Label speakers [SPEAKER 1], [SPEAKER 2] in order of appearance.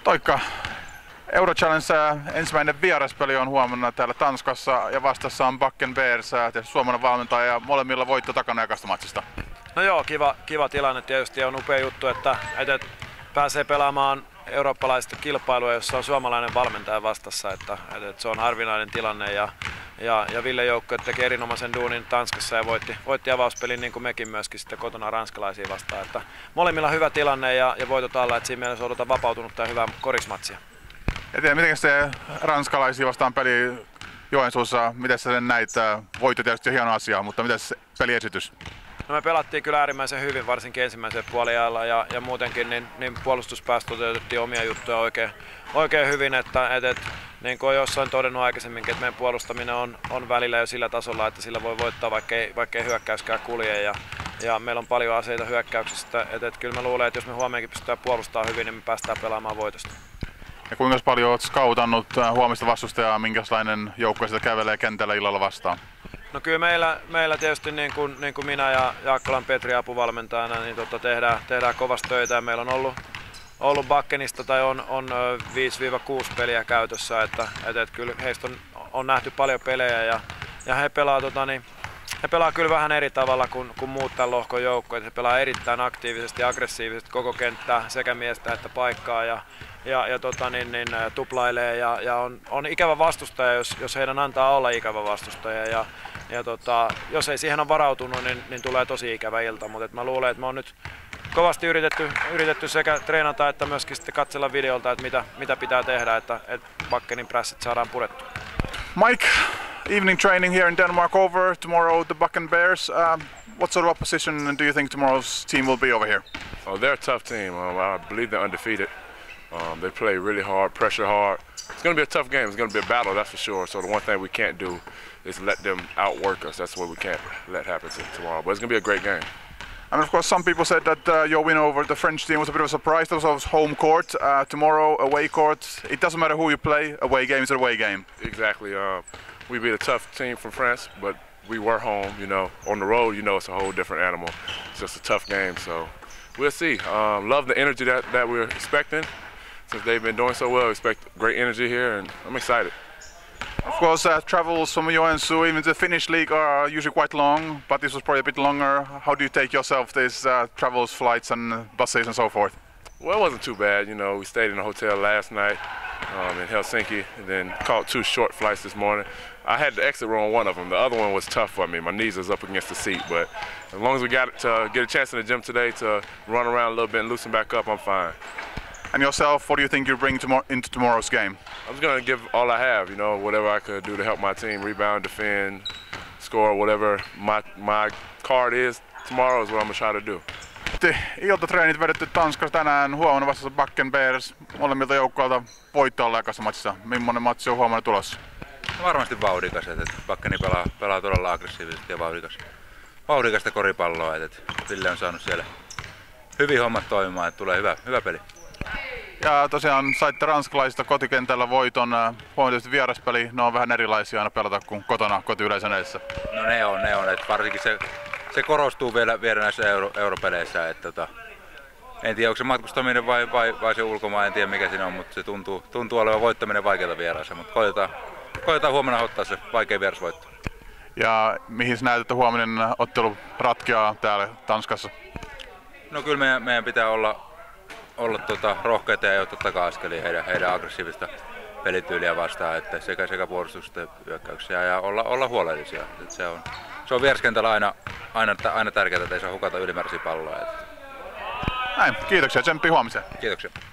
[SPEAKER 1] Toikka, Euro Challenge ensimmäinen vieraspeli on huomenna täällä Tanskassa ja vastassa on Bakken Bears, suomalainen valmentaja ja molemmilla voitto takana ekasta matsista.
[SPEAKER 2] No joo, kiva tilanne tietysti, on upea juttu, että pääsee pelaamaan eurooppalaista kilpailua, jossa on suomalainen valmentaja vastassa, että se on harvinainen tilanne ja Ville joukkue teki erinomaisen duunin Tanskassa ja voitti avauspelin niin kuin mekin myöskin sitten kotona ranskalaisia vastaan, että molemmilla hyvä tilanne ja voitot alla, että siinä mielessä odotan vapautunutta ja hyvää korismatsia.
[SPEAKER 1] Ja tiedä, miten se ranskalaisia vastaan peli Joensuussa, miten sä sen näit? Voitto tietysti on hieno asia, mutta miten se peliesitys?
[SPEAKER 2] No me pelattiin kyllä äärimmäisen hyvin, varsinkin ensimmäisellä puoliajalla ja muutenkin niin puolustuspäässä toteutettiin omia juttuja oikein hyvin, että niin kuin olen jossain todennut aikaisemminkin, että meidän puolustaminen on välillä jo sillä tasolla, että sillä voi voittaa vaikkei hyökkäyskään kulje ja meillä on paljon aseita hyökkäyksistä, että kyllä mä luulen, että jos me huomenkin pystytään puolustamaan hyvin, niin me päästään pelaamaan voitosta.
[SPEAKER 1] Ja kuinka paljon olet skautannut huomista vastustajaa, minkälainen joukko sitä kävelee kentällä illalla vastaan?
[SPEAKER 2] No kyllä meillä tietysti niin kuin minä ja Jaakkolan Petri apuvalmentajana niin tehdään kovasti töitä ja meillä on ollut Bakkenista tai on 5-6 peliä käytössä, että kyllä heistä on nähty paljon pelejä ja he pelaa kyllä vähän eri tavalla kuin muut tämän lohkon joukkoja. He pelaa erittäin aktiivisesti ja aggressiivisesti koko kenttää sekä miestä että paikkaa ja tuplailee ja on ikävä vastustaja, jos heidän antaa olla ikävä vastustaja jos ei siihen ole varautunut, niin tulee tosi ikävä ilta, mutta mä luulen, että me on nyt kovasti yritetty sekä treenata että myöskin sitten katsella videolta, että mitä pitää tehdä, että Bakkenin prässit saadaan purettua.
[SPEAKER 1] Mike, evening training here in Denmark over, tomorrow the Bakken Bears. What sort of opposition do you think tomorrow's team will be over here?
[SPEAKER 3] Oh, they're a tough team. I believe they're undefeated. They play really hard, pressure hard. It's going to be a tough game. It's going to be a battle, that's for sure. So the one thing we can't do is let them outwork us. That's what we can't let happen tomorrow. But it's going to be a great game.
[SPEAKER 1] And of course, some people said that your win over the French team was a bit of a surprise. That was home court. Tomorrow, away court. It doesn't matter who you play. Away game is an away game.
[SPEAKER 3] Exactly. We beat a tough team from France, but we were home. You know, on the road, it's a whole different animal. It's just a tough game. So we'll see. Love the energy that we're expecting. Since they've been doing so well, I expect great energy here, and I'm excited.
[SPEAKER 1] Of course, travels from Joensuu, even the Finnish league are usually quite long, but this was probably a bit longer. How do you take yourself these travels, flights and buses and so forth?
[SPEAKER 3] Well, it wasn't too bad. We stayed in a hotel last night in Helsinki and then caught 2 short flights this morning. I had the exit row on one of them. The other one was tough for me. My knees was up against the seat, but as long as we got to get a chance in the gym today to run around a little bit and loosen back up, I'm fine.
[SPEAKER 1] And yourself, what do you think you bring into tomorrow's game?
[SPEAKER 3] I'm just going to give all I have, whatever I could do to help my team rebound, defend, score, whatever my card is tomorrow is what I'm going to try to do.
[SPEAKER 1] Iltatreenit vedetty Tanskassa tänään, huomenna vastassa Bakken Bears, molemmilta joukkoilta voittoa ekassa matsissa. Millainen matsi on huomenna tulossa?
[SPEAKER 4] Varmasti vauhdikas, että Bakkeni pelaa todella aggressiivisesti ja vauhdikasta koripalloa, että Ville on saanut siellä hyvin hommat toimimaan, että tulee hyvä peli.
[SPEAKER 1] Ja tosiaan saitte ranskalaisista kotikentällä voiton, huomioon vieraspeli, ne on vähän erilaisia aina pelata kuin kotona kotiyleisön edessä.
[SPEAKER 4] No ne on, että varsinkin se korostuu vielä näissä europeleissä, että en tiedä onko se matkustaminen vai se ulkomaan, en tiedä mikä siinä on, mutta se tuntuu olevan voittaminen vaikeaa vieraassa, mutta koetaan huomenna ottaa se vaikea vierasvoitto.
[SPEAKER 1] Ja mihin näet, että huominen ottelu ratkeaa täällä Tanskassa?
[SPEAKER 4] No kyllä meidän pitää olla rohkeita ja ottaa taka-askelia heidän aggressiivista pelityyliä vastaan, että sekä puolustusta että hyökkäyksiä ja olla huolellisia. Että se on vieraskentällä aina tärkeää, että ei saa hukata ylimääräisiä palloja.
[SPEAKER 1] Näin, kiitoksia, tsemppi huomiseen.
[SPEAKER 4] Kiitoksia.